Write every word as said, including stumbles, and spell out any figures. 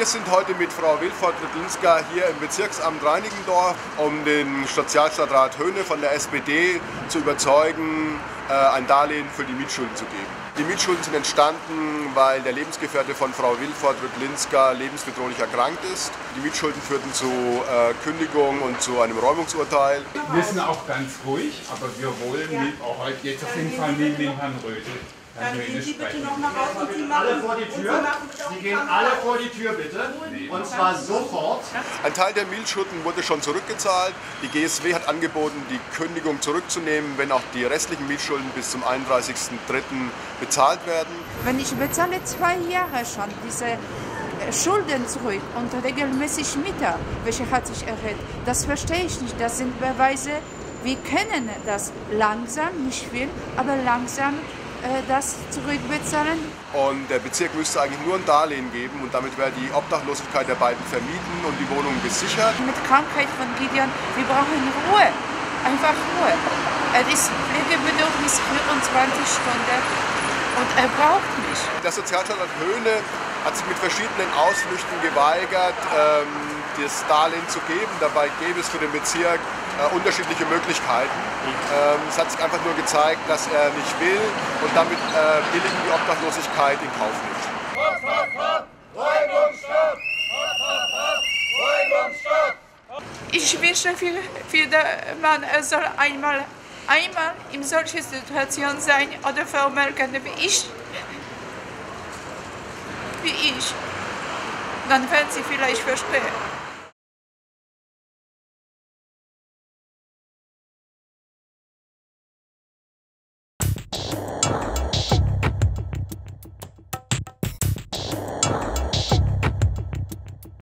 Wir sind heute mit Frau Wilford Rydlinska hier im Bezirksamt Reinickendorf, um den Sozialstadtrat Höhne von der S P D zu überzeugen, ein Darlehen für die Mietschulden zu geben. Die Mietschulden sind entstanden, weil der Lebensgefährte von Frau Wilford Rydlinska lebensbedrohlich erkrankt ist. Die Mietschulden führten zu äh, Kündigung und zu einem Räumungsurteil. Wir sind auch ganz ruhig, aber wir wollen mit, auch heute jetzt auf jeden Fall mit dem Herrn Rödel. Dann gehen Sie bitte noch mal raus und Sie machen alle vor die Tür. Sie gehen alle vor die Tür, bitte. Und zwar sofort. Ein Teil der Mietschulden wurde schon zurückgezahlt. Die G S W hat angeboten, die Kündigung zurückzunehmen, wenn auch die restlichen Mietschulden bis zum einunddreißigsten dritten bezahlt werden. Wenn ich bezahle zwei Jahre schon diese Schulden zurück und regelmäßig Mieter, welche hat sich erhöht, das verstehe ich nicht. Das sind Beweise, wir können das langsam, nicht viel, aber langsam das zurückbezahlen. Und der Bezirk müsste eigentlich nur ein Darlehen geben und damit wäre die Obdachlosigkeit der beiden vermieden und die Wohnungen gesichert. Mit Krankheit von Gideon, wir brauchen Ruhe, einfach Ruhe. Er ist pflegebedürftig vierundzwanzig Stunden und er braucht mich. Der Sozialstadtrat Höhne hat sich mit verschiedenen Ausflüchten geweigert, ähm, das Darlehen zu geben. Dabei gäbe es für den Bezirk äh, unterschiedliche Möglichkeiten. Ähm, es hat sich einfach nur gezeigt, dass er nicht will und damit äh, billigen die Obdachlosigkeit in Kauf nimmt. Hopp, hopp, hopp! Räumungsstopp! Hopp, hopp, hopp! Räumungsstopp! Ich wünsche für, für den Mann, er soll einmal, einmal in solcher Situation sein oder vermelden wie ich. Wie ich. Dann werden Sie vielleicht verstehen.